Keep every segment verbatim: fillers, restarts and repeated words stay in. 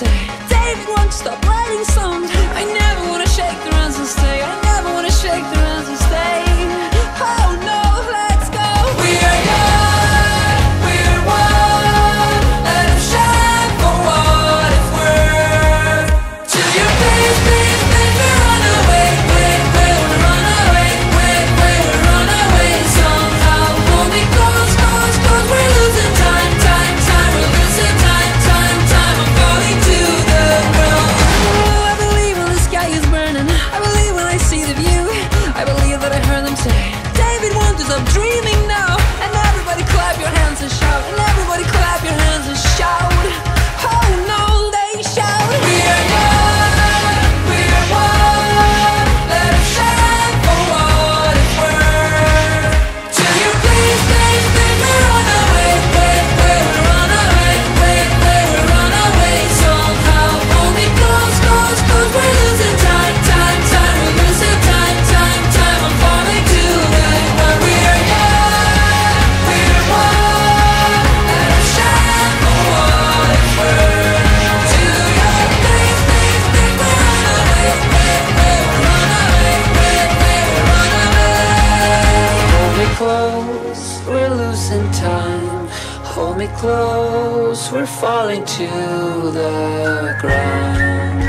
say, David, won't you stop writing songs? I never wanna shake their hands and stay. I never wanna shake their hands and stay. Oh no, let's go. We are young, we're one. Let them shine for what it's worth. To your place, place, place, we run away, wait, wait, we run away, wait, wait, we run away. Somehow hold me close, close, close. We're losing time, time, time. We're losing time, time, time. I'm falling to the ground. Oh, I believe when the sky is burning. I believe when I see the view. I believe that I heard them say, David won't you stop dreaming now. And everybody clap your hands and shout. And everybody clap your hands and shout. Oh no, they shout. We are young, we are one. Let them shine for what it's worth. To your place, place, place, we run away, wait, wait, we run away, wait, wait, we run away. Somehow hold me close, close, close. We're losing time, time, time. We're losing time, time, time. I'm falling to the ground. We are young, we are one. Let them shine for what it's worth. To your place, place, place, we run away, wait, wait, we run away, wait, wait, we run away. Hold me close, we're losing time. Hold me close, we're falling to the ground.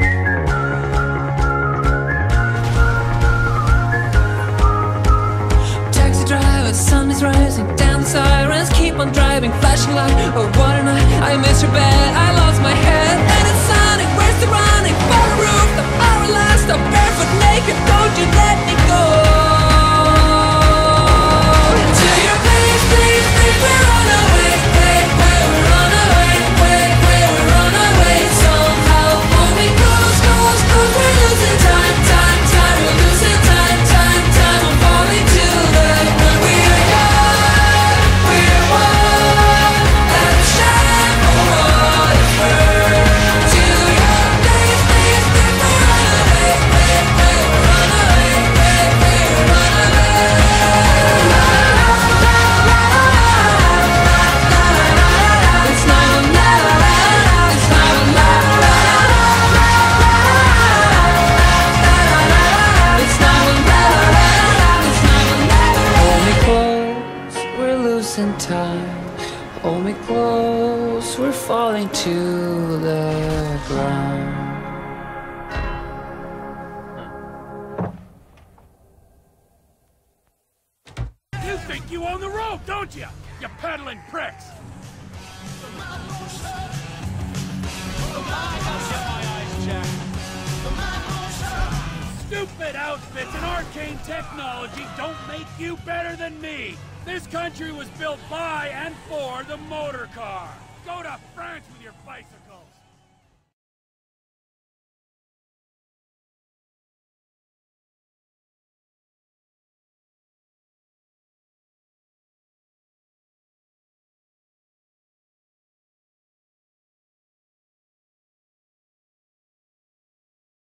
Taxi driver, the sun is rising. Down the sirens keep on driving. Flashing light, oh what a night. I miss your bed, I lost my head. And it's sunny, where's the running? For the roof, the hour last. I'm barefoot naked, don't you let me go. To your place, place, place, we run away, wait, wait, we run away, wait, wait, we run away. Somehow hold me close, close, close. We're losing time, time, time. We're losing time, time, time. I'm falling to the ground. We are young, we are one. Let them shine for what it's worth. To your place, place, place, we run away, wait, wait, we run away, wait, wait, we run away. It's not a lie, it's not a lie. It's not a lie, it's not a lie. Hold me close, we're losing time. Hold me close, we're falling to the ground. You think you own the road, don't you? You peddling pricks! Stupid outfits and arcane technology don't make you better than me! This country was built by and for the motor car! Go to France with your bicycles!